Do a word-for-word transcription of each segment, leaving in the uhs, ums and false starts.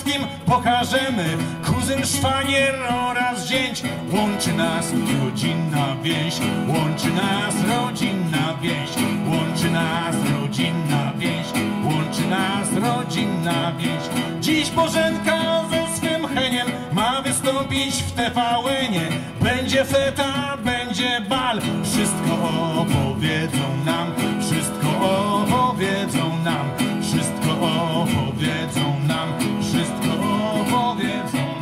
wszystkim pokażemy. Kuzyn, szwagier oraz zięć. Łączy nas rodzinna więź, łączy nas rodzinna więź, łączy nas rodzinna więź, łączy nas rodzinna więź. Dziś Bożenka ze swym heniem ma wystąpić w T V N-ie. Będzie feta, będzie bal, wszystko opowiedzą nam, wszystko opowiedzą nam, wszystko opowiedzą nam, wszystko opowiedzą nam.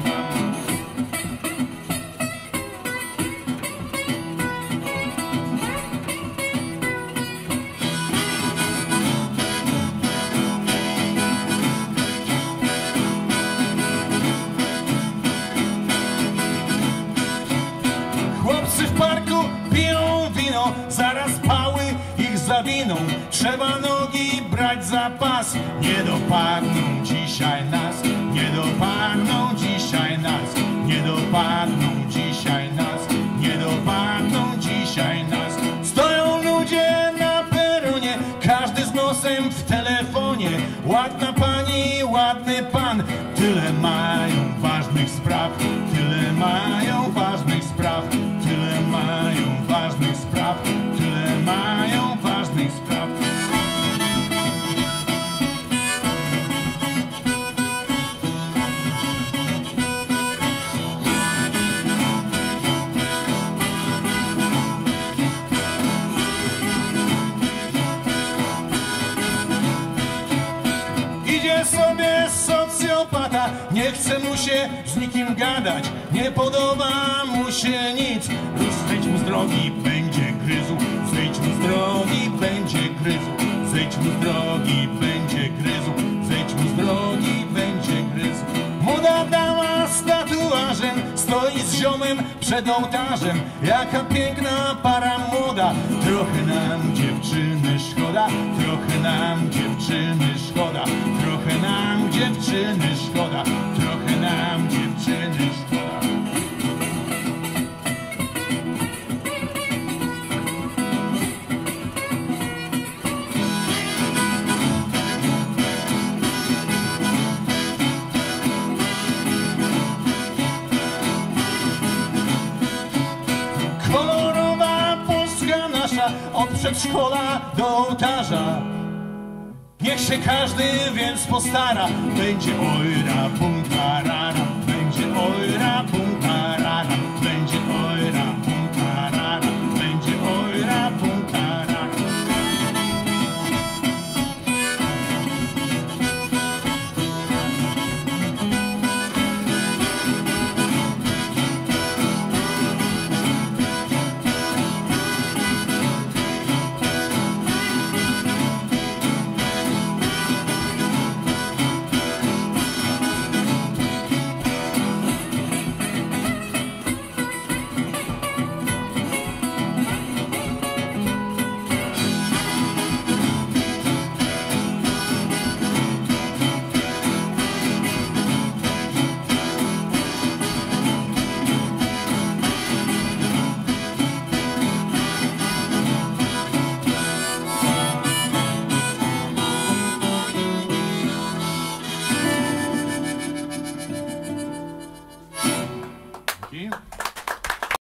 Chłopcy w parku piją wino, zaraz pały ich zawiną. Trzeba nogi brać za pas, nie dopadną dzisiaj nas, nie dopadną dzisiaj nas, nie dopadną dzisiaj nas, nie dopadną dzisiaj nas. Stoją ludzie na peronie, każdy z nosem w telefonie. Ładna pani, ładny pan, tyle mają ważnych spraw, tyle mają ważnych spraw, tyle mają ważnych spraw, tyle mają ważnych spraw. Idzie sobie socjopata, nie chce mu się z nikim gadać, nie podoba mu się nic. Zejdź mu z drogi, będzie gryzł, zejdź mu z drogi, będzie gryzł, zejdź mu z drogi, będzie gryzł, zejdź mu z drogi, będzie gryzł. Młoda dama z tatuażem stoi z ziomem przed ołtarzem. Jaka piękna para młoda, trochę nam dziewczyny szkoda, trochę nam dziewczyny szkoda, trochę nam dziewczyny szkoda, trochę nam dziewczyny szkoda. Kolorowa Polska nasza, od przedszkola do ołtarza. Niech się każdy więc postara, będzie ojra, pum, tarara, będzie ojra, pum,